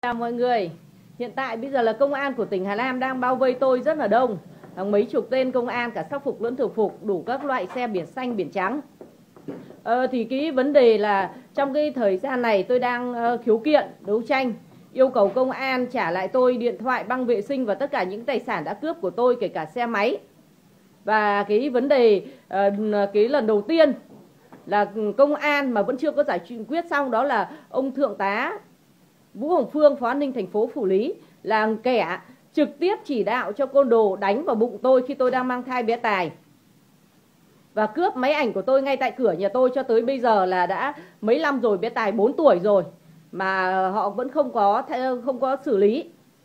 Chào mọi người. Hiện tại bây giờ là công an của tỉnh Hà Nam đang bao vây tôi rất là đông. Mấy chục tên công an cả sắc phục lẫn thường phục, đủ các loại xe biển xanh, biển trắng. Thì cái vấn đề là trong cái thời gian này tôi đang khiếu kiện, đấu tranh, yêu cầu công an trả lại tôi điện thoại, băng vệ sinh và tất cả những tài sản đã cướp của tôi, kể cả xe máy. Và cái vấn đề cái lần đầu tiên là công an mà vẫn chưa có giải quyết xong, đó là ông Thượng tá Vũ Hồng Phương, Phó An ninh thành phố Phủ Lý, là kẻ trực tiếp chỉ đạo cho côn đồ đánh vào bụng tôi khi tôi đang mang thai bé Tài và cướp máy ảnh của tôi ngay tại cửa nhà tôi. Cho tới bây giờ là đã mấy năm rồi, bé Tài 4 tuổi rồi mà họ vẫn không có xử lý.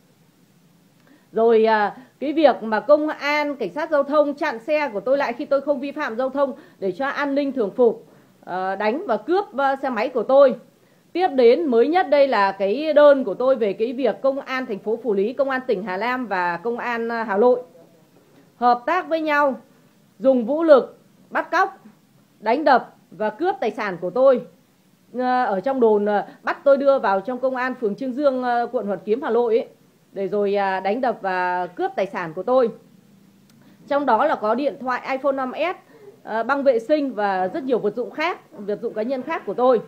Rồi cái việc mà công an, cảnh sát giao thông chặn xe của tôi lại khi tôi không vi phạm giao thông để cho an ninh thường phục đánh và cướp xe máy của tôi. Tiếp đến mới nhất đây là cái đơn của tôi về cái việc công an thành phố Phủ Lý, công an tỉnh Hà Nam và công an Hà Nội hợp tác với nhau dùng vũ lực bắt cóc, đánh đập và cướp tài sản của tôi. Ở trong đồn bắt tôi đưa vào trong công an phường Trương Dương, quận Hoàn Kiếm, Hà Nội ấy, để rồi đánh đập và cướp tài sản của tôi. Trong đó là có điện thoại iPhone 5S, băng vệ sinh và rất nhiều vật dụng khác, vật dụng cá nhân khác của tôi.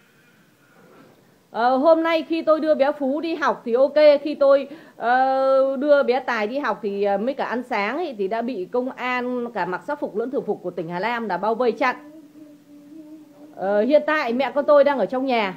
Hôm nay khi tôi đưa bé Phú đi học thì ok, khi tôi đưa bé Tài đi học thì mới cả ăn sáng ấy, thì đã bị công an cả mặc sắc phục lẫn thường phục của tỉnh Hà Nam là bao vây chặn. Hiện tại mẹ con tôi đang ở trong nhà.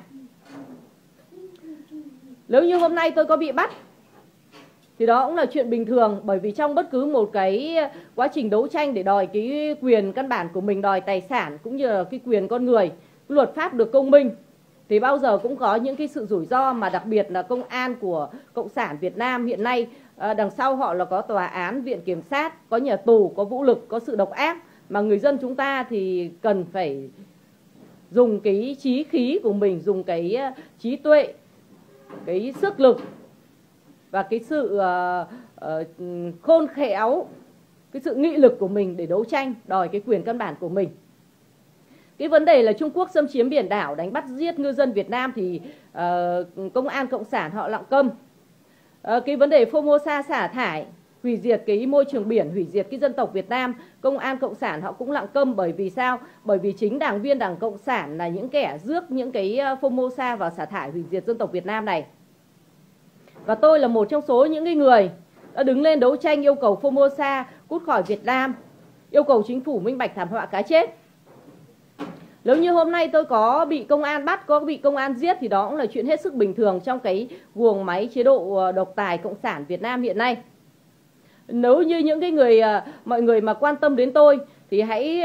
Nếu như hôm nay tôi có bị bắt thì đó cũng là chuyện bình thường, bởi vì trong bất cứ một cái quá trình đấu tranh để đòi cái quyền căn bản của mình, đòi tài sản cũng như là cái quyền con người, luật pháp được công minh, thì bao giờ cũng có những cái sự rủi ro, mà đặc biệt là công an của Cộng sản Việt Nam hiện nay, đằng sau họ là có tòa án, viện kiểm sát, có nhà tù, có vũ lực, có sự độc ác, mà người dân chúng ta thì cần phải dùng cái trí khí của mình, dùng cái trí tuệ, cái sức lực và cái sự khôn khéo, cái sự nghị lực của mình để đấu tranh đòi cái quyền căn bản của mình. Cái vấn đề là Trung Quốc xâm chiếm biển đảo, đánh bắt giết ngư dân Việt Nam thì công an cộng sản họ lặng câm. Cái vấn đề Formosa xả thải, hủy diệt cái môi trường biển, hủy diệt cái dân tộc Việt Nam, công an cộng sản họ cũng lặng câm. Bởi vì sao? Bởi vì chính đảng viên Đảng Cộng sản là những kẻ rước những cái Formosa vào xả thải, hủy diệt dân tộc Việt Nam này. Và tôi là một trong số những cái người đã đứng lên đấu tranh yêu cầu Formosa cút khỏi Việt Nam, yêu cầu chính phủ minh bạch thảm họa cá chết. Nếu như hôm nay tôi có bị công an bắt, có bị công an giết thì đó cũng là chuyện hết sức bình thường trong cái guồng máy chế độ độc tài Cộng sản Việt Nam hiện nay. Nếu như những cái mọi người mà quan tâm đến tôi thì hãy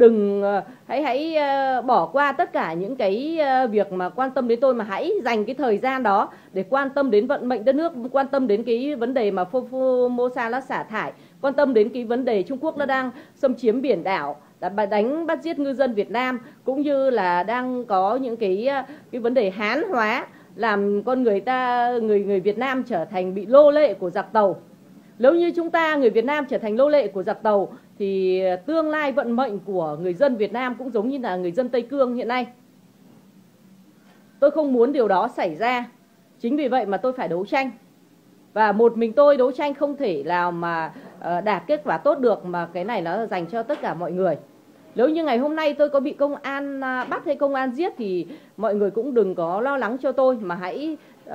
bỏ qua tất cả những cái việc mà quan tâm đến tôi, mà hãy dành cái thời gian đó để quan tâm đến vận mệnh đất nước, quan tâm đến cái vấn đề mà Formosa nó xả thải, quan tâm đến cái vấn đề Trung Quốc nó đang xâm chiếm biển đảo, đã đánh bắt giết ngư dân Việt Nam, cũng như là đang có những cái vấn đề hán hóa, làm con người Việt Nam trở thành bị nô lệ của giặc tàu. Nếu như chúng ta, người Việt Nam trở thành nô lệ của giặc tàu thì tương lai vận mệnh của người dân Việt Nam cũng giống như là người dân Tây Cương hiện nay. Tôi không muốn điều đó xảy ra. Chính vì vậy mà tôi phải đấu tranh. Và một mình tôi đấu tranh không thể nào mà đạt kết quả tốt được, mà cái này nó dành cho tất cả mọi người. Nếu như ngày hôm nay tôi có bị công an bắt hay công an giết thì mọi người cũng đừng có lo lắng cho tôi, mà hãy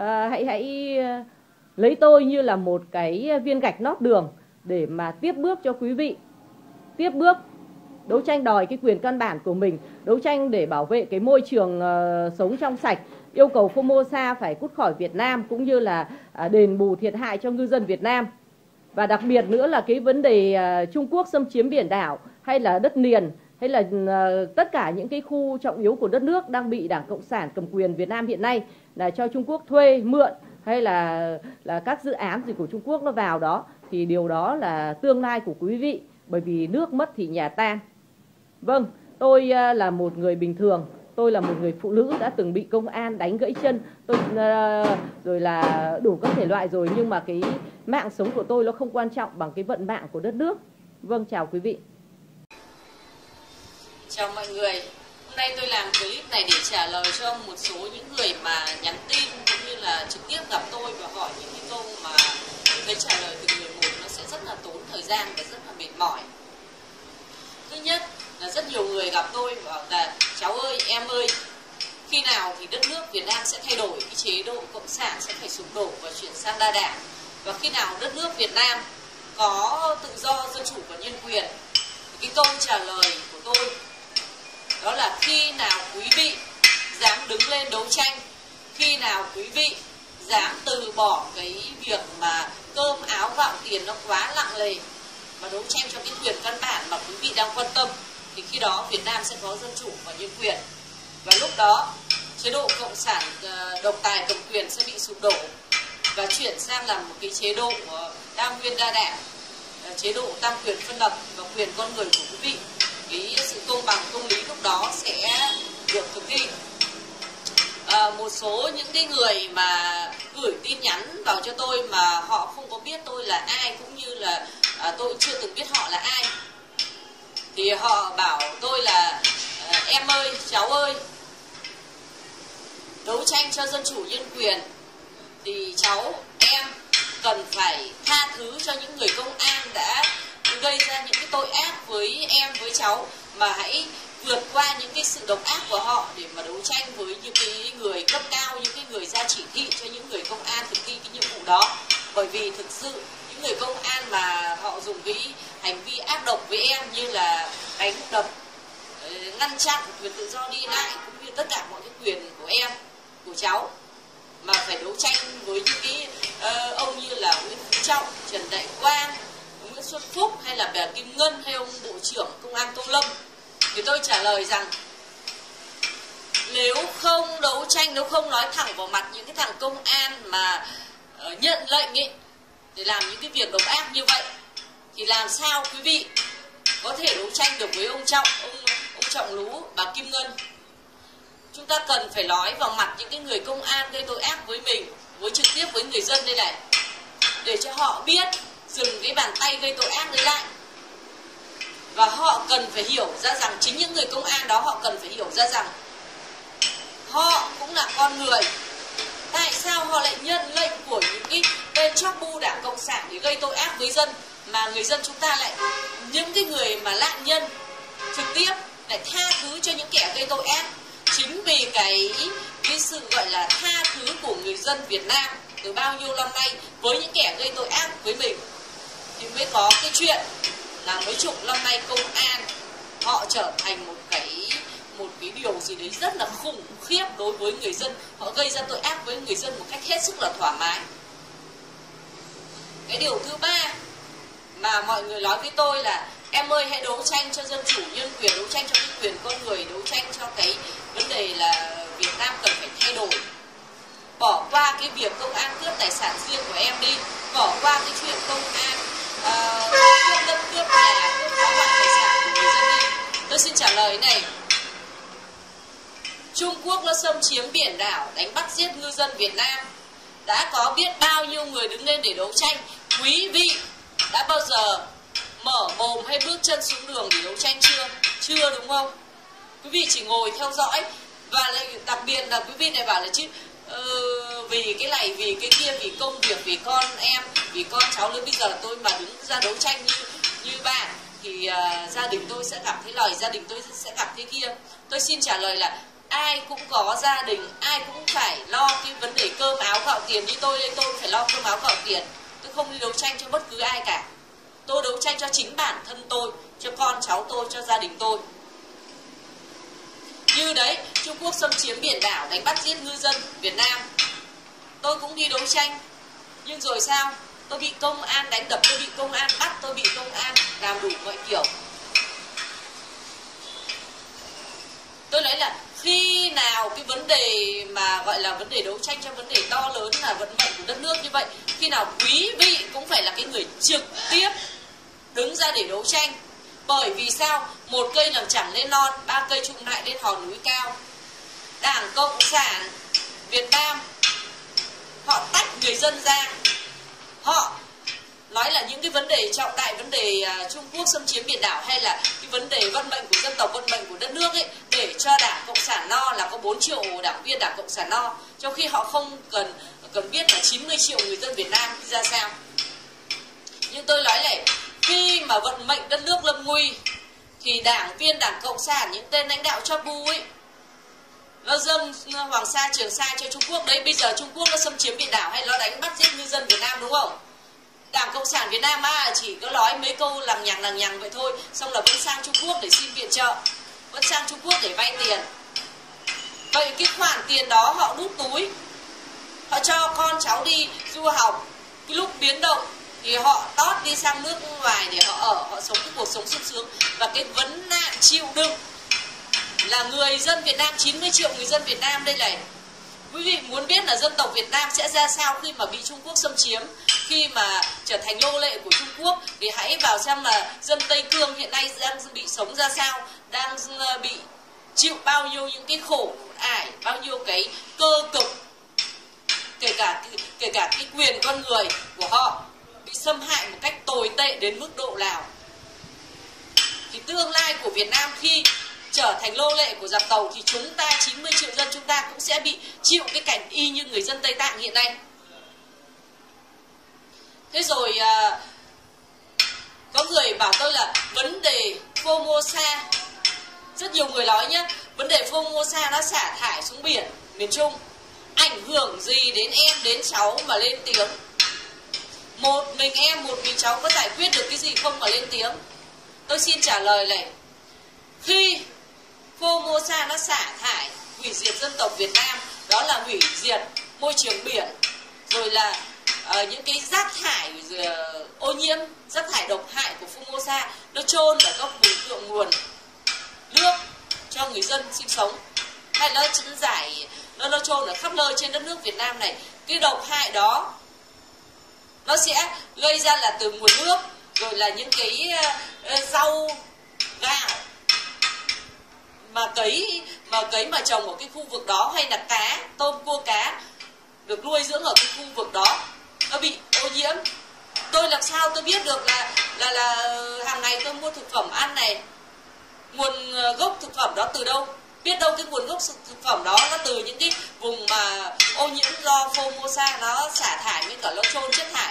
lấy tôi như là một cái viên gạch nót đường để mà tiếp bước cho quý vị. Tiếp bước đấu tranh đòi cái quyền căn bản của mình, đấu tranh để bảo vệ cái môi trường sống trong sạch, yêu cầu Formosa phải cút khỏi Việt Nam, cũng như là đền bù thiệt hại cho ngư dân Việt Nam. Và đặc biệt nữa là cái vấn đề Trung Quốc xâm chiếm biển đảo hay là đất liền, hay là tất cả những cái khu trọng yếu của đất nước đang bị Đảng Cộng sản cầm quyền Việt Nam hiện nay là cho Trung Quốc thuê, mượn, hay là các dự án gì của Trung Quốc nó vào đó, thì điều đó là tương lai của quý vị, bởi vì nước mất thì nhà tan. Vâng, tôi là một người bình thường, tôi là một người phụ nữ đã từng bị công an đánh gãy chân, rồi là đủ các thể loại rồi, nhưng mà cái mạng sống của tôi nó không quan trọng bằng cái vận mạng của đất nước. Vâng, chào quý vị. Chào mọi người. Hôm nay tôi làm clip này để trả lời cho một số những người mà nhắn tin cũng như là là trực tiếp gặp tôi và hỏi những cái câu mà tôi thấy trả lời từng người một nó sẽ rất là tốn thời gian và rất là mệt mỏi. Thứ nhất là rất nhiều người gặp tôi bảo là cháu ơi, em ơi, khi nào thì đất nước Việt Nam sẽ thay đổi, cái chế độ cộng sản sẽ phải sụp đổ và chuyển sang đa đảng, và khi nào đất nước Việt Nam có tự do, dân chủ và nhân quyền. Cái câu trả lời của tôi đó là khi nào quý vị dám đứng lên đấu tranh, khi nào quý vị dám từ bỏ cái việc mà cơm áo gạo tiền nó quá lặng lề mà đấu tranh cho cái quyền căn bản mà quý vị đang quan tâm, thì khi đó Việt Nam sẽ có dân chủ và nhân quyền. Và lúc đó chế độ cộng sản độc tài cầm quyền sẽ bị sụp đổ và chuyển sang làm một cái chế độ đa nguyên đa đảng, chế độ tam quyền phân lập và quyền con người của quý vị. Cái sự công bằng công lý lúc đó sẽ được thực thi. Một số những cái người mà gửi tin nhắn vào cho tôi mà họ không có biết tôi là ai, cũng như là tôi chưa từng biết họ là ai, thì họ bảo tôi là em ơi, cháu ơi, đấu tranh cho dân chủ nhân quyền thì cháu em cần phải tha thứ cho những người công an đã gây ra những cái tội ác với em, với cháu, mà hãy vượt qua những cái sự độc ác của họ để mà đấu tranh với những cái người cấp cao, những cái người ra chỉ thị cho những người công an thực thi cái nhiệm vụ đó. Bởi vì thực sự những người công an mà họ dùng cái hành vi ác độc với em như là đánh đập, ngăn chặn quyền tự do đi lại cũng như tất cả mọi cái quyền của em, của cháu, mà phải đấu tranh với những cái ông như là Nguyễn Phú Trọng, Trần Đại Quang, Nguyễn Xuân Phúc hay là bà Kim Ngân hay ông Bộ trưởng Công an Tô Lâm, thì tôi trả lời rằng nếu không đấu tranh, nếu không nói thẳng vào mặt những cái thằng công an mà nhận lệnh ấy để làm những cái việc độc ác như vậy, thì làm sao quý vị có thể đấu tranh được với ông Trọng Lú, bà Kim Ngân. Chúng ta cần phải nói vào mặt những cái người công an gây tội ác với mình, với trực tiếp với người dân đây này, để cho họ biết dừng cái bàn tay gây tội ác đấy lại. Và họ cần phải hiểu ra rằng, chính những người công an đó họ cần phải hiểu ra rằng họ cũng là con người. Tại sao họ lại nhận lệnh của những cái tên chóp bu đảng Cộng sản để gây tội ác với dân, mà người dân chúng ta lại, những cái người mà nạn nhân trực tiếp lại tha thứ cho những kẻ gây tội ác. Chính vì cái sự gọi là tha thứ của người dân Việt Nam từ bao nhiêu năm nay với những kẻ gây tội ác với mình, thì mới có cái chuyện là mấy chục năm nay công an họ trở thành một cái điều gì đấy rất là khủng khiếp đối với người dân. Họ gây ra tội ác với người dân một cách hết sức là thoải mái. Cái điều thứ ba mà mọi người nói với tôi là em ơi, hãy đấu tranh cho dân chủ nhân quyền, đấu tranh cho cái quyền con người, đấu tranh cho cái vấn đề là Việt Nam cần phải thay đổi. Bỏ qua cái việc công an cướp tài sản riêng của em đi, bỏ qua cái chuyện công an cướp đất, cướp nhà, cướp phá hoại tài sản của người dân đi. Tôi xin trả lời này. Trung Quốc nó xâm chiếm biển đảo, đánh bắt giết ngư dân Việt Nam. Đã có biết bao nhiêu người đứng lên để đấu tranh. Quý vị đã bao giờ mở mồm hay bước chân xuống đường để đấu tranh chưa? Chưa, đúng không? Quý vị chỉ ngồi theo dõi. Và lại đặc biệt là quý vị này bảo là chứ vì cái này, vì cái kia, vì công việc, vì con em, vì con cháu lớn, bây giờ tôi mà đứng ra đấu tranh như bạn thì gia đình tôi sẽ gặp thế lời, gia đình tôi sẽ gặp thế kia. Tôi xin trả lời là ai cũng có gia đình, ai cũng phải lo cái vấn đề cơm áo gạo tiền. Như tôi đây, tôi phải lo cơm áo gạo tiền. Tôi không đi đấu tranh cho bất cứ ai cả. Tôi đấu tranh cho chính bản thân tôi, cho con cháu tôi, cho gia đình tôi. Như đấy, Trung Quốc xâm chiếm biển đảo, đánh bắt giết ngư dân Việt Nam, tôi cũng đi đấu tranh. Nhưng rồi sao? Tôi bị công an đánh đập, tôi bị công an bắt, tôi bị công an làm đủ mọi kiểu. Tôi nói là khi nào cái vấn đề mà gọi là vấn đề đấu tranh cho vấn đề to lớn là vận mệnh của đất nước như vậy, khi nào quý vị cũng phải là cái người trực tiếp đứng ra để đấu tranh. Bởi vì sao? Một cây làm chẳng lên non, ba cây chụm lại lên hòn núi cao. Đảng Cộng sản Việt Nam họ tách người dân ra, họ nói là những cái vấn đề trọng đại, vấn đề Trung Quốc xâm chiếm biển đảo hay là cái vấn đề vận mệnh của dân tộc, vận mệnh của đất nước ấy, để cho Đảng Cộng sản no là có 4 triệu đảng viên Đảng Cộng sản no, trong khi họ không cần cần biết là 90 triệu người dân Việt Nam ra sao. Nhưng tôi nói này, khi mà vận mệnh đất nước lâm nguy thì đảng viên Đảng Cộng sản, những tên lãnh đạo cho bu ấy, nó dâng Hoàng Sa Trường Sa cho Trung Quốc đấy. Bây giờ Trung Quốc nó xâm chiếm biển đảo hay nó đánh bắt giết ngư dân Việt Nam, đúng không? Đảng Cộng sản Việt Nam chỉ có nói mấy câu lằng nhằng vậy thôi, xong là vẫn sang Trung Quốc để xin viện trợ, vẫn sang Trung Quốc để vay tiền. Vậy cái khoản tiền đó họ đút túi, họ cho con cháu đi du học, cái lúc biến động thì họ tót đi sang nước ngoài để họ ở, họ sống cái cuộc sống sung sướng. Và cái vấn nạn chịu đựng là người dân Việt Nam, 90 triệu người dân Việt Nam đây này. Quý vị muốn biết là dân tộc Việt Nam sẽ ra sao khi mà bị Trung Quốc xâm chiếm, khi mà trở thành nô lệ của Trung Quốc, thì hãy vào xem là dân Tây Cương hiện nay đang bị sống ra sao, đang bị chịu bao nhiêu những cái khổ ải, bao nhiêu cái cơ cực, kể cả cái quyền con người của họ bị xâm hại một cách tồi tệ đến mức độ nào. Thì tương lai của Việt Nam khi trở thành nô lệ của giặc tàu thì chúng ta, 90 triệu dân chúng ta cũng sẽ bị chịu cái cảnh y như người dân Tây Tạng hiện nay. Thế rồi có người bảo tôi là vấn đề Formosa, rất nhiều người nói nhé, vấn đề Formosa nó xả thải xuống biển miền Trung, ảnh hưởng gì đến em, đến cháu mà lên tiếng? Một mình em, một mình cháu có giải quyết được cái gì không mà lên tiếng? Tôi xin trả lời này, khi Formosa nó xả thải, hủy diệt dân tộc Việt Nam, đó là hủy diệt môi trường biển, rồi là những cái rác thải ô nhiễm, rác thải độc hại của Formosa nó chôn ở các vùng thượng nguồn nước cho người dân sinh sống, hay nó chôn ở khắp nơi trên đất nước Việt Nam này. Cái độc hại đó nó sẽ gây ra là từ nguồn nước, rồi là những cái rau gạo mà trồng ở cái khu vực đó, hay là cá, tôm, cua, cá được nuôi dưỡng ở cái khu vực đó nó bị ô nhiễm. Tôi làm sao tôi biết được là hàng ngày tôi mua thực phẩm ăn này, nguồn gốc thực phẩm đó từ đâu? Biết đâu cái nguồn gốc thực phẩm đó nó từ những cái vùng mà ô nhiễm do Formosa nó xả thải với cả nó chôn chất thải.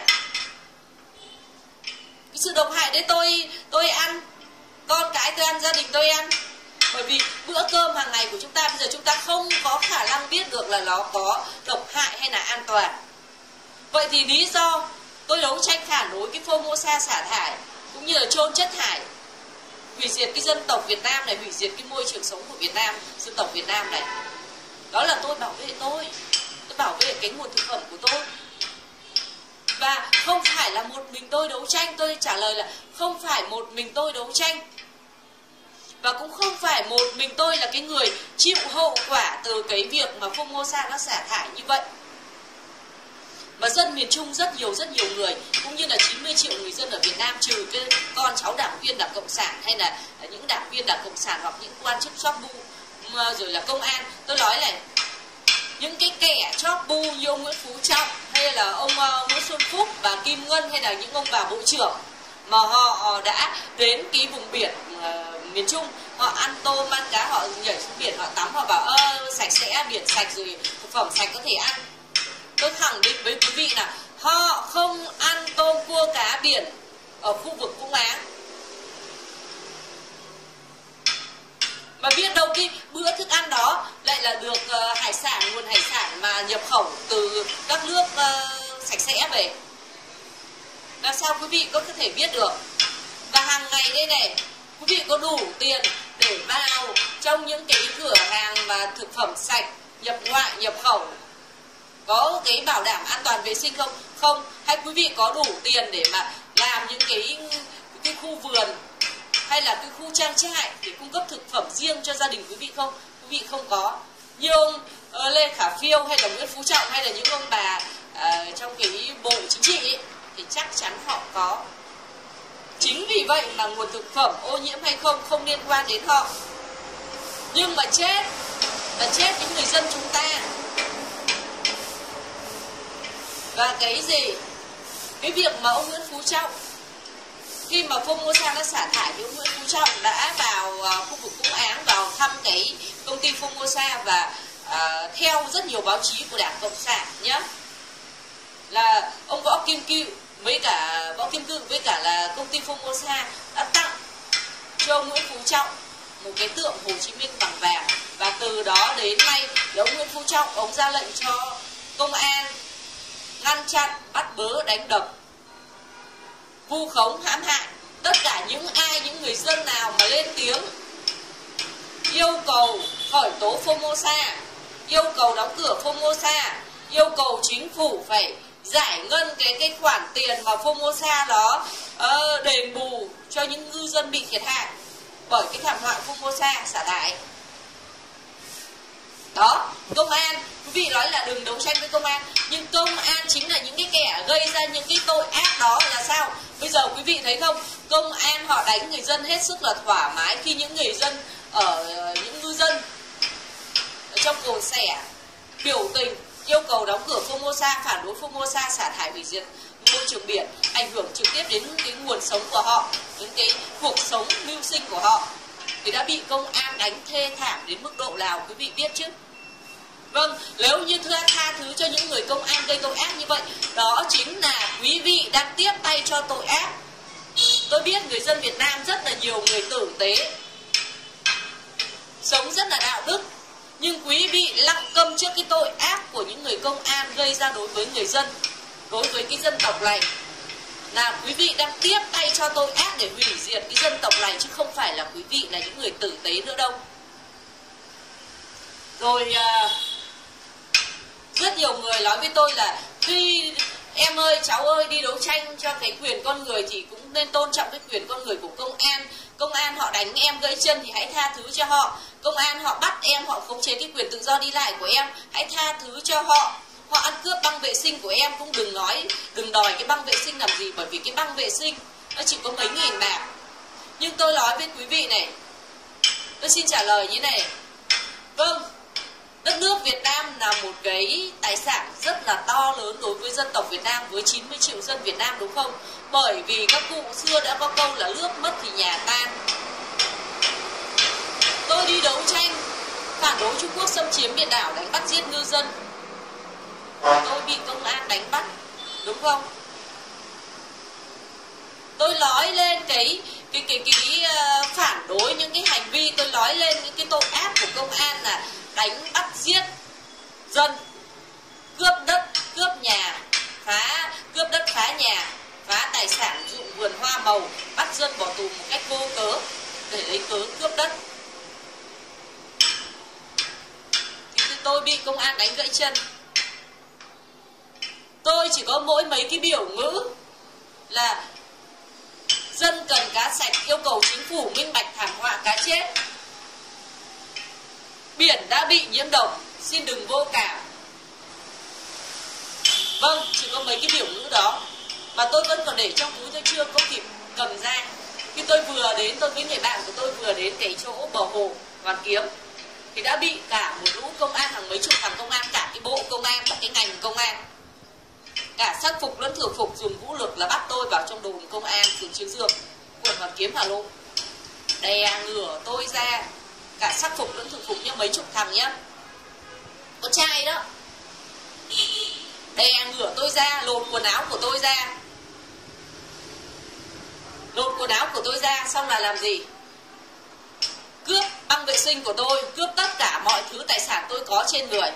Cái sự độc hại đấy tôi ăn, con cái tôi ăn, gia đình tôi ăn. Bởi vì bữa cơm hàng ngày của chúng ta bây giờ chúng ta không có khả năng biết được là nó có độc hại hay là an toàn. Vậy thì lý do tôi đấu tranh phản đối cái Formosa xả thải cũng như là chôn chất thải, hủy diệt cái dân tộc Việt Nam này, hủy diệt cái môi trường sống của Việt Nam, dân tộc Việt Nam này, đó là tôi bảo vệ tôi bảo vệ cái nguồn thực phẩm của tôi. Và không phải là một mình tôi đấu tranh, tôi trả lời là không phải một mình tôi đấu tranh, và cũng không phải một mình tôi là cái người chịu hậu quả từ cái việc mà Formosa nó xả thải như vậy. Mà dân miền Trung rất nhiều người, cũng như là 90 triệu người dân ở Việt Nam, trừ cái con cháu đảng viên Đảng Cộng sản hay là những đảng viên Đảng Cộng sản hoặc những quan chức chóp bu rồi là công an. Tôi nói này, những cái kẻ chóp bu như ông Nguyễn Phú Trọng hay là ông Nguyễn Xuân Phúc và Kim Ngân hay là những ông bà bộ trưởng mà họ đã đến cái vùng biển miền Trung, họ ăn tôm, ăn cá, họ nhảy xuống biển, họ tắm, họ bảo sạch sẽ, biển sạch rồi thực phẩm sạch có thể ăn. Tôi khẳng định với quý vị là họ không ăn tôm, cua, cá biển ở khu vực Vũng Áng. Mà biết đâu cái bữa thức ăn đó lại là được hải sản, nguồn hải sản mà nhập khẩu từ các nước sạch sẽ về. Làm sao quý vị có thể biết được? Và hàng ngày đây này, quý vị có đủ tiền để vào trong những cái cửa hàng mà thực phẩm sạch, nhập ngoại, nhập khẩu, có cái bảo đảm an toàn vệ sinh không? Không. Hay quý vị có đủ tiền để mà làm những cái khu vườn hay là cái khu trang trại để cung cấp thực phẩm riêng cho gia đình quý vị không? Quý vị không có. Như ông Lê Khả Phiêu hay là Nguyễn Phú Trọng hay là những ông bà trong cái bộ chính trị ấy, thì chắc chắn họ có. Chính vì vậy mà nguồn thực phẩm ô nhiễm hay không liên quan đến họ. Nhưng mà chết là chết những người dân chúng ta. Và cái gì? Cái việc mà ông Nguyễn Phú Trọng, khi mà Formosa nó xả thải thì ông Nguyễn Phú Trọng đã vào khu vực Vũng Áng, vào thăm cái công ty Formosa và theo rất nhiều báo chí của Đảng Cộng sản nhé, Kim Cự với cả là công ty Formosa đã tặng cho ông Nguyễn Phú Trọng một cái tượng Hồ Chí Minh bằng vàng, và từ đó đến nay ông Nguyễn Phú Trọng ông ra lệnh cho công an ngăn chặn, bắt bớ, đánh đập, vu khống, hãm hại tất cả những người dân nào mà lên tiếng yêu cầu khởi tố Formosa, yêu cầu đóng cửa Formosa, yêu cầu chính phủ phải giải ngân cái khoản tiền mà Formosa đó đền bù cho những ngư dân bị thiệt hại bởi cái thảm họa Formosa xả thải. Đó, công an, quý vị nói là đừng đấu tranh với công an, nhưng công an chính là những cái kẻ gây ra những cái tội ác đó là sao? Bây giờ quý vị thấy không, công an họ đánh người dân hết sức là thoải mái khi những người dân những ngư dân ở trong cồn sẻ biểu tình yêu cầu đóng cửa Formosa, phản đối Formosa xả thải hủy diệt môi trường biển, ảnh hưởng trực tiếp đến cái nguồn sống của họ, đến cái cuộc sống mưu sinh của họ, thì đã bị công an đánh thê thảm đến mức độ nào quý vị biết chứ? Vâng, nếu như tha thứ cho những người công an gây tội ác như vậy, đó chính là quý vị đang tiếp tay cho tội ác. Tôi biết người dân Việt Nam rất là nhiều người tử tế, sống rất là đạo đức, nhưng quý vị lặng câm trước cái tội ác của những người công an gây ra đối với người dân, đối với cái dân tộc này, là quý vị đang tiếp tay cho tội ác để hủy diệt cái dân tộc này, chứ không phải là quý vị là những người tử tế nữa đâu. Rồi rất nhiều người nói với tôi là khi em ơi, cháu ơi, đi đấu tranh cho cái quyền con người thì cũng nên tôn trọng cái quyền con người của công an. Công an họ đánh em gãy chân thì hãy tha thứ cho họ. Công an họ bắt em, họ khống chế cái quyền tự do đi lại của em, hãy tha thứ cho họ. Họ ăn cướp băng vệ sinh của em cũng đừng đòi cái băng vệ sinh làm gì, bởi vì cái băng vệ sinh nó chỉ có mấy nghìn bạc. Nhưng tôi nói với quý vị này, tôi xin trả lời như này. Vâng, đất nước Việt Nam là một cái tài sản rất là to lớn đối với dân tộc Việt Nam, với 90 triệu dân Việt Nam, đúng không? Bởi vì các cụ xưa đã có câu là nước mất thì nhà tan. Tôi đi đấu tranh phản đối Trung Quốc xâm chiếm biển đảo, đánh bắt giết ngư dân, tôi bị công an đánh bắt, đúng không? Tôi nói lên cái phản đối những cái hành vi, tôi nói lên những cái tội ác của công an là đánh bắt giết dân, cướp đất, cướp nhà, cướp đất phá nhà, phá tài sản dụng vườn hoa màu, bắt dân bỏ tù một cách vô cớ để lấy cớ cướp đất. Thì tôi bị công an đánh gãy chân. Tôi chỉ có mỗi mấy cái biểu ngữ là dân cần cá sạch, yêu cầu chính phủ minh bạch thảm họa cá chết, biển đã bị nhiễm độc, xin đừng vô cảm. Vâng, chỉ có mấy cái biểu ngữ đó mà tôi vẫn còn để trong túi, tôi chưa có kịp cầm ra. Khi tôi vừa đến, tôi với người bạn của tôi vừa đến cái chỗ bờ hồ Hoàn Kiếm thì đã bị cả một lũ công an, hàng mấy chục thằng công an, cả cái bộ công an và cái ngành công an, cả sắc phục lẫn thường phục, dùng vũ lực là bắt tôi vào trong đồn công an phường Trương Dương, quận Hoàn Kiếm, Hà Nội, đè ngửa tôi ra, cả sắc phục lẫn thường phục nhá, mấy chục thằng nhá, con trai đó, đè ngửa tôi ra, lột quần áo của tôi ra, xong là làm gì? Cướp băng vệ sinh của tôi, cướp tất cả mọi thứ tài sản tôi có trên người.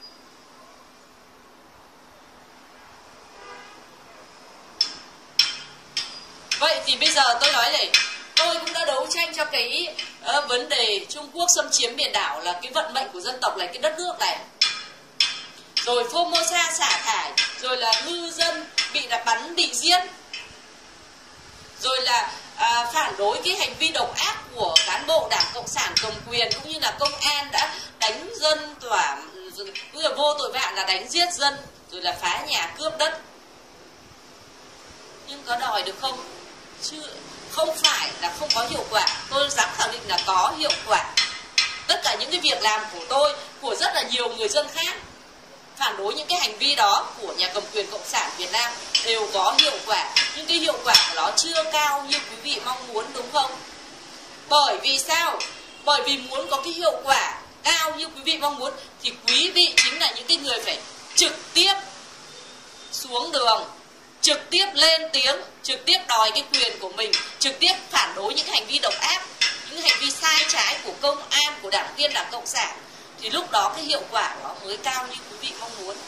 Vậy thì bây giờ tôi nói này, tôi cũng đã đấu tranh cho cái vấn đề Trung Quốc xâm chiếm biển đảo là cái vận mệnh của dân tộc này, cái đất nước này. Rồi Formosa xả thải, rồi là ngư dân bị bắn, bị giết. Rồi là phản đối cái hành vi độc ác của cán bộ Đảng Cộng sản cầm quyền, cũng như là công an đã đánh dân vô tội vạ là đánh giết dân, rồi là phá nhà cướp đất. Nhưng có đòi được không? Chứ không phải là không có hiệu quả. Tôi dám khẳng định là có hiệu quả. Tất cả những cái việc làm của tôi, của rất là nhiều người dân khác phản đối những cái hành vi đó của nhà cầm quyền Cộng sản Việt Nam đều có hiệu quả. Nhưng cái hiệu quả của nó chưa cao như quý vị mong muốn, đúng không? Bởi vì sao? Bởi vì muốn có cái hiệu quả cao như quý vị mong muốn thì quý vị chính là những cái người phải trực tiếp xuống đường trực tiếp lên tiếng, trực tiếp đòi cái quyền của mình, trực tiếp phản đối những hành vi độc ác, những hành vi sai trái của công an, của đảng viên Đảng Cộng sản, thì lúc đó cái hiệu quả đó mới cao như quý vị mong muốn.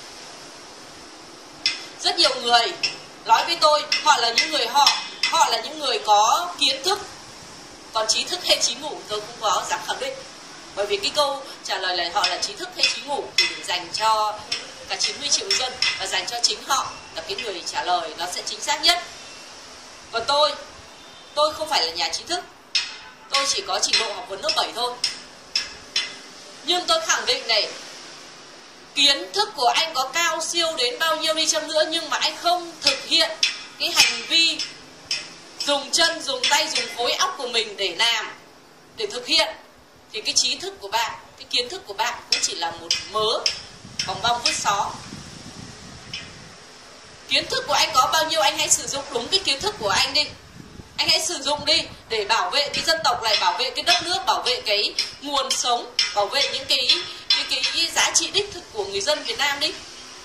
Rất nhiều người nói với tôi, họ là những người họ là những người có kiến thức, còn trí thức hay trí ngủ tôi cũng có dám khẳng định. Bởi vì cái câu trả lời là họ là trí thức hay trí ngủ thì để dành cho cả 90 triệu dân và dành cho chính họ là cái người trả lời nó sẽ chính xác nhất. Còn tôi không phải là nhà trí thức, tôi chỉ có trình độ học vấn lớp 7 thôi. Nhưng tôi khẳng định này, kiến thức của anh có cao siêu đến bao nhiêu đi chăng nữa, nhưng mà anh không thực hiện cái hành vi dùng chân, dùng tay, dùng khối óc của mình để làm, để thực hiện, thì cái trí thức của bạn, cái kiến thức của bạn cũng chỉ là một mớ bong bong vứt xó. Kiến thức của anh có bao nhiêu, anh hãy sử dụng đúng cái kiến thức của anh đi. Anh hãy sử dụng đi để bảo vệ cái dân tộc này, bảo vệ cái đất nước, bảo vệ cái nguồn sống, bảo vệ những cái giá trị đích thực của người dân Việt Nam đi.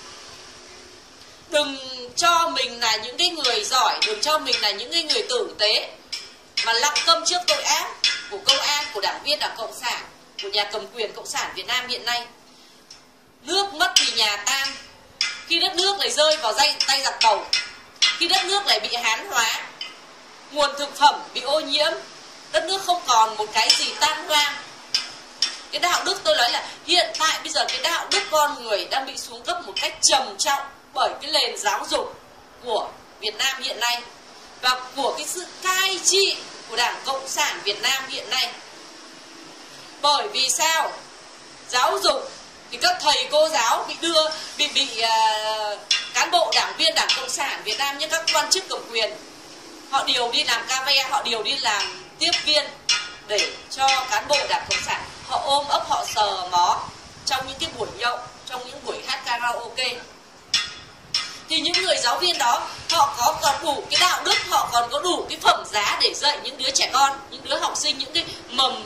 Đừng cho mình là những cái người giỏi, đừng cho mình là những cái người tử tế mà lặng câm trước tội ác của công an, của đảng viên Đảng Cộng sản, của nhà cầm quyền Cộng sản Việt Nam hiện nay. Nước mất thì nhà tan, khi đất nước lại rơi vào tay giặc tàu, khi đất nước lại bị hán hóa, nguồn thực phẩm bị ô nhiễm, đất nước không còn một cái gì tan hoang. Cái đạo đức, tôi nói là hiện tại bây giờ cái đạo đức con người đang bị xuống cấp một cách trầm trọng bởi cái nền giáo dục của Việt Nam hiện nay và của cái sự cai trị của Đảng Cộng sản Việt Nam hiện nay. Bởi vì sao? Giáo dục thì các thầy cô giáo bị cán bộ đảng viên Đảng Cộng sản Việt Nam như các quan chức cầm quyền, họ điều đi làm ca ve, họ điều đi làm tiếp viên để cho cán bộ Đảng Cộng sản họ ôm ấp, họ sờ mó trong những cái buổi nhậu, trong những buổi hát karaoke. Thì những người giáo viên đó họ còn đủ cái đạo đức, họ còn có đủ cái phẩm giá để dạy những đứa trẻ con, những đứa học sinh, những cái mầm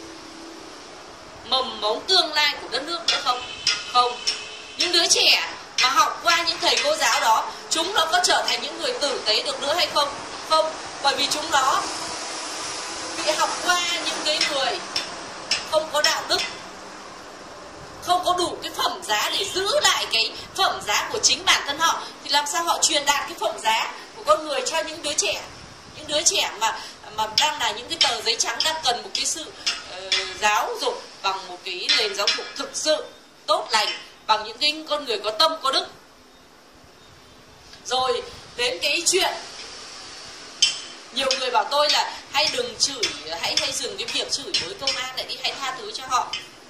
mống tương lai của đất nước nữa không? Không. Những đứa trẻ mà học qua những thầy cô giáo đó, chúng nó có trở thành những người tử tế được nữa hay không? Không. Bởi vì chúng nó bị học qua những cái người không có đạo đức, không có đủ cái phẩm giá để giữ lại cái phẩm giá của chính bản thân họ, thì làm sao họ truyền đạt cái phẩm giá của con người cho những đứa trẻ mà đang là những cái tờ giấy trắng, đang cần một cái sự giáo dục bằng một cái nền giáo dục thực sự tốt lành, bằng những cái con người có tâm có đức. Rồi đến cái chuyện nhiều người bảo tôi là hay đừng chửi, hãy dừng cái việc chửi với công an lại đi, hãy tha thứ cho họ.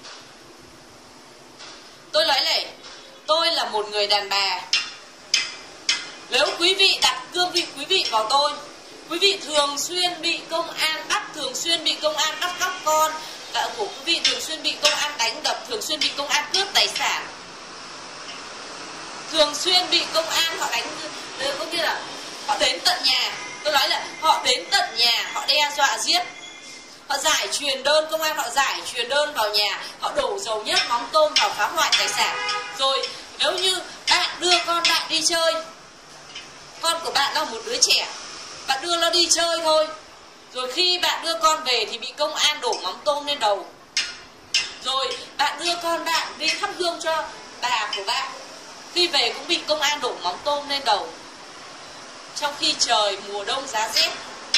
Tôi nói này, tôi là một người đàn bà. Nếu quý vị đặt cương vị quý vị vào tôi, quý vị thường xuyên bị công an bắt, thường xuyên bị công an bắt cóc con của quý vị, thường xuyên bị công an đánh đập, thường xuyên bị công an cướp tài sản, thường xuyên bị công an họ đánh, có nghĩa là họ đến tận nhà. Tôi nói là họ đến tận nhà, họ đe dọa giết, họ giải truyền đơn, công an họ giải truyền đơn vào nhà, họ đổ dầu nhớt mắm tôm vào phá hoại tài sản. Rồi nếu như bạn đưa con bạn đi chơi, con của bạn là một đứa trẻ, bạn đưa nó đi chơi thôi, rồi khi bạn đưa con về thì bị công an đổ mắm tôm lên đầu. Rồi bạn đưa con bạn đi thắp hương cho bà của bạn, khi về cũng bị công an đổ mắm tôm lên đầu, trong khi trời mùa đông giá rét.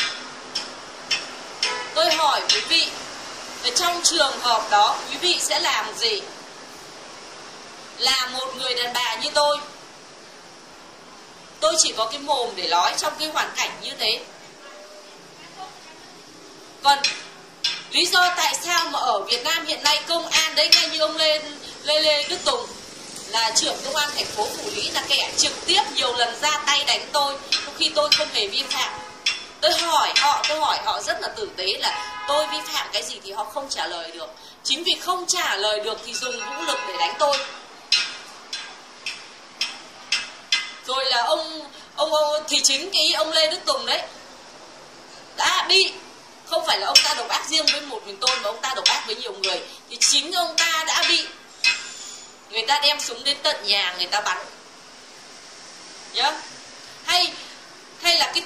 Tôi hỏi quý vị, trong trường hợp đó quý vị sẽ làm gì? Là một người đàn bà như tôi chỉ có cái mồm để nói trong cái hoàn cảnh như thế. Còn lý do tại sao mà ở Việt Nam hiện nay công an đấy, ngay như ông Lê Đức Tùng là trưởng công an thành phố Phủ Lý là kẻ trực tiếp nhiều lần ra tay đánh tôi, trong khi tôi không hề vi phạm. Tôi hỏi họ rất là tử tế là tôi vi phạm cái gì thì họ không trả lời được. Chính vì không trả lời được thì dùng vũ lực để đánh tôi. Rồi là ông thì chính cái ông Lê Đức Tùng đấy đã bị, không phải là ông ta độc ác riêng với một mình tôi mà ông ta độc ác với nhiều người, thì chính ông ta đã bị người ta đem súng đến tận nhà người ta bắn nhá. Hay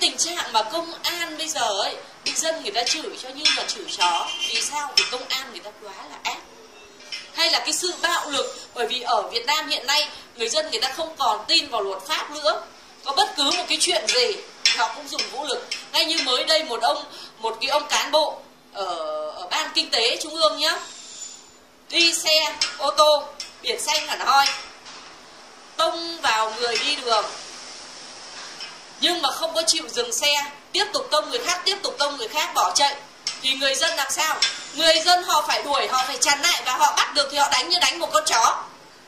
tình trạng mà công an bây giờ ấy, bị dân người ta chửi cho như là chửi chó. Vì sao? Vì công an người ta quá là ác. Hay là cái sự bạo lực, bởi vì ở Việt Nam hiện nay người dân người ta không còn tin vào luật pháp nữa. Có bất cứ một cái chuyện gì họ cũng dùng vũ lực. Ngay như mới đây một cái ông cán bộ ở Ban Kinh tế Trung ương nhá, đi xe ô tô biển xanh hẳn hoi, tông vào người đi đường, nhưng mà không có chịu dừng xe, tiếp tục tông người khác bỏ chạy. Thì người dân làm sao? Người dân họ phải đuổi, họ phải chặn lại, và họ bắt được thì họ đánh như đánh một con chó.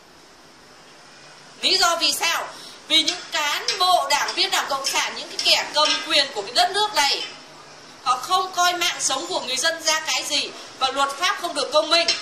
Lý do vì sao? Vì những cán bộ đảng viên Đảng Cộng sản, những cái kẻ cầm quyền của cái đất nước này, họ không coi mạng sống của người dân ra cái gì, và luật pháp không được công minh.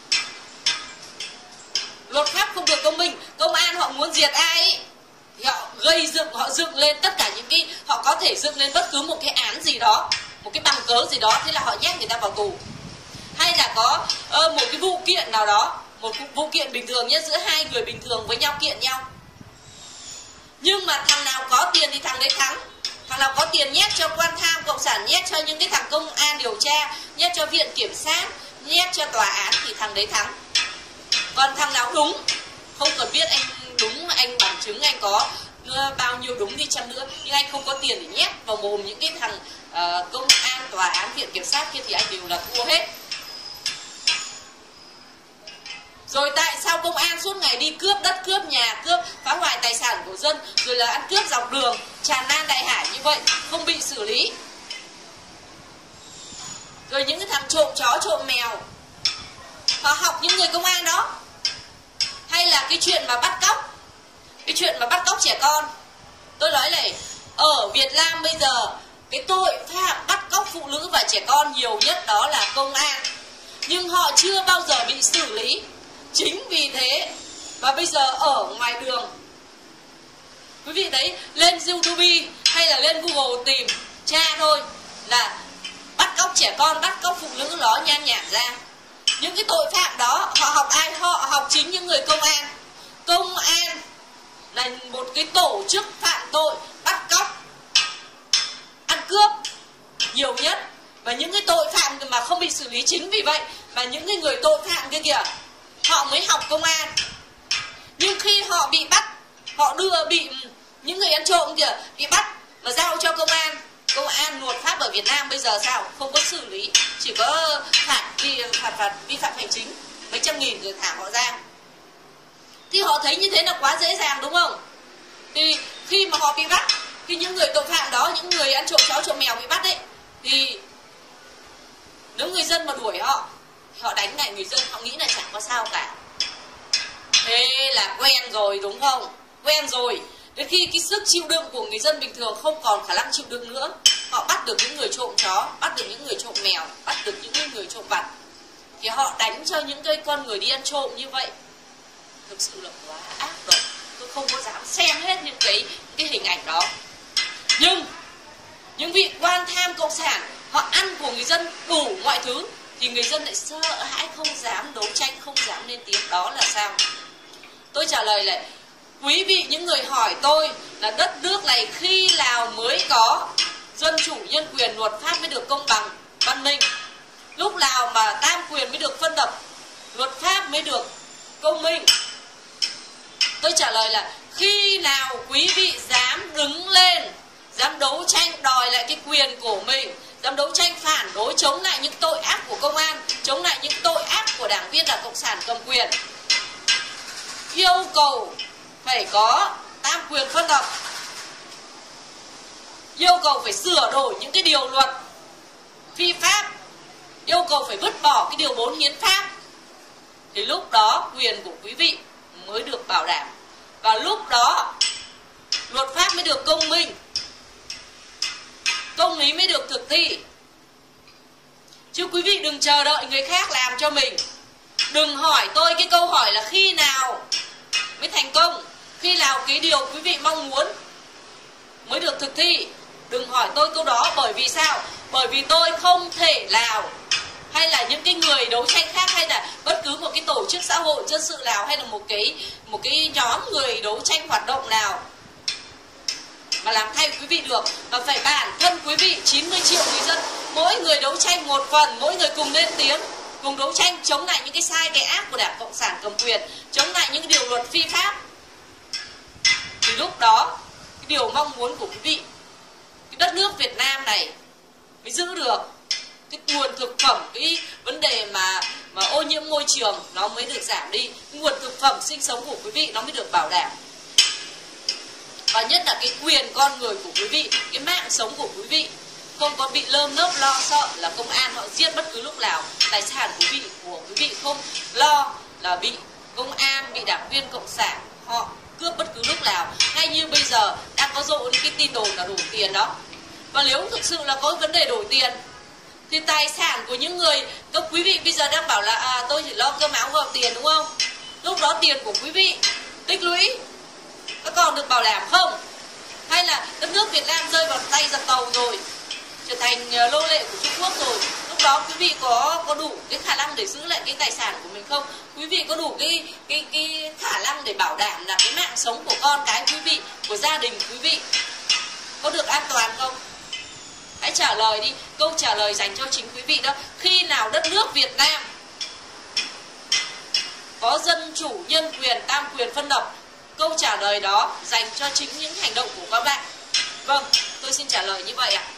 Luật pháp không được công minh. Công an họ muốn diệt ai ấy, thì họ dựng lên tất cả những cái, họ có thể dựng lên bất cứ một cái án gì đó, một cái bằng cớ gì đó, thế là họ nhét người ta vào tù. Hay là có một cái vụ kiện nào đó, một vụ kiện bình thường nhé, giữa hai người bình thường với nhau kiện nhau, nhưng mà thằng nào có tiền thì thằng đấy thắng. Thằng nào có tiền nhét cho quan tham cộng sản, nhét cho những cái thằng công an điều tra, nhét cho viện kiểm sát, nhét cho tòa án thì thằng đấy thắng. Còn thằng nào đúng, không cần biết anh đúng, anh bằng chứng anh có bao nhiêu đúng đi chăng nữa, nhưng anh không có tiền để nhét vào mồm những cái thằng công an, tòa án, viện kiểm sát kia thì anh đều là thua hết. Rồi tại sao công an suốt ngày đi cướp đất, cướp nhà, cướp, phá hoại tài sản của dân, rồi là ăn cướp dọc đường, tràn lan đại hải như vậy, không bị xử lý? Rồi những cái thằng trộm chó, trộm mèo, họ học những người công an đó. Hay là cái chuyện mà bắt cóc trẻ con. Tôi nói này, ở Việt Nam bây giờ cái tội phạm bắt cóc phụ nữ và trẻ con nhiều nhất đó là công an, nhưng họ chưa bao giờ bị xử lý. Chính vì thế mà bây giờ ở ngoài đường, quý vị thấy, lên YouTube hay là lên Google tìm tra thôi là bắt cóc trẻ con, bắt cóc phụ nữ nó nhan nhản ra. Những cái tội phạm đó họ học ai? Họ học chính những người công an. Công an là một cái tổ chức phạm tội bắt cóc, ăn cướp nhiều nhất, và những cái tội phạm mà không bị xử lý. Chính vì vậy mà những cái người tội phạm kia kìa, họ mới học công an. Nhưng khi họ bị bắt, họ bị những người ăn trộm kìa bị bắt mà giao cho công an luật pháp ở Việt Nam bây giờ sao? Không có xử lý, chỉ có phạt vi phạm hành chính mấy trăm nghìn rồi thả họ ra. Thì họ thấy như thế là quá dễ dàng đúng không? Thì khi mà họ bị bắt, khi những người tội phạm đó, những người ăn trộm chó trộm mèo bị bắt ấy, thì nếu người dân mà đuổi họ đánh lại người dân, họ nghĩ là chẳng có sao cả. Thế là quen rồi đúng không? Quen rồi. Đến khi cái sức chịu đựng của người dân bình thường không còn khả năng chịu đựng nữa, họ bắt được những người trộm chó, bắt được những người trộm mèo, bắt được những người trộm vặt, thì họ đánh cho những cái con người đi ăn trộm như vậy. Thực sự là quá ác độc. Tôi không có dám xem hết những cái hình ảnh đó. Nhưng những vị quan tham cộng sản, họ ăn của người dân đủ mọi thứ, thì người dân lại sợ hãi, không dám đấu tranh, không dám lên tiếng. Đó là sao? Tôi trả lời là, quý vị những người hỏi tôi là đất nước này khi nào mới có dân chủ, nhân quyền, luật pháp mới được công bằng, văn minh? Lúc nào mà tam quyền mới được phân lập, luật pháp mới được công minh? Tôi trả lời là, khi nào quý vị dám đứng lên, dám đấu tranh đòi lại cái quyền của mình, dám đấu tranh phản đối, chống lại những tội ác của công an, chống lại những tội ác của đảng viên Đảng Cộng sản cầm quyền, yêu cầu phải có tam quyền phân lập, yêu cầu phải sửa đổi những cái điều luật phi pháp, yêu cầu phải vứt bỏ cái điều 4 hiến pháp, thì lúc đó quyền của quý vị mới được bảo đảm, và lúc đó luật pháp mới được công minh, công lý mới được thực thi. Chứ quý vị đừng chờ đợi người khác làm cho mình. Đừng hỏi tôi cái câu hỏi là khi nào mới thành công, khi nào cái điều quý vị mong muốn mới được thực thi. Đừng hỏi tôi câu đó. Bởi vì sao? Bởi vì tôi không thể nào, hay là những cái người đấu tranh khác, hay là bất cứ một cái tổ chức xã hội dân sự nào, hay là một cái nhóm người đấu tranh hoạt động nào mà làm thay quý vị được, mà phải bản thân quý vị 90 triệu người dân, mỗi người đấu tranh một phần, mỗi người cùng lên tiếng, cùng đấu tranh chống lại những cái sai cái ác của Đảng Cộng sản cầm quyền, chống lại những điều luật phi pháp. Thì lúc đó cái điều mong muốn của quý vị, cái đất nước Việt Nam này mới giữ được cái nguồn thực phẩm, cái vấn đề mà ô nhiễm môi trường nó mới được giảm đi, cái nguồn thực phẩm sinh sống của quý vị nó mới được bảo đảm. Và nhất là cái quyền con người của quý vị, cái mạng sống của quý vị không có bị lơm lớp lo sợ là công an họ giết bất cứ lúc nào, tài sản của quý vị không lo là bị công an, bị đảng viên cộng sản họ cướp bất cứ lúc nào, hay như bây giờ đang có rộ những cái tin đồn là đổi tiền đó. Và nếu thực sự là có vấn đề đổi tiền thì tài sản của những người, các quý vị bây giờ đang bảo là tôi chỉ lo cơm áo gạo tiền, đúng không? Lúc đó tiền của quý vị tích lũy có còn được bảo đảm không? Hay là đất nước Việt Nam rơi vào tay giặc tàu rồi, trở thành nô lệ của Trung Quốc rồi, lúc đó quý vị có đủ cái khả năng để giữ lại cái tài sản của mình không? Quý vị có đủ cái khả năng để bảo đảm là cái mạng sống của con cái quý vị, của gia đình quý vị có được an toàn không? Hãy trả lời đi, câu trả lời dành cho chính quý vị đó. Khi nào đất nước Việt Nam có dân chủ, nhân quyền, tam quyền phân lập? Câu trả lời đó dành cho chính những hành động của các bạn. Vâng, tôi xin trả lời như vậy ạ.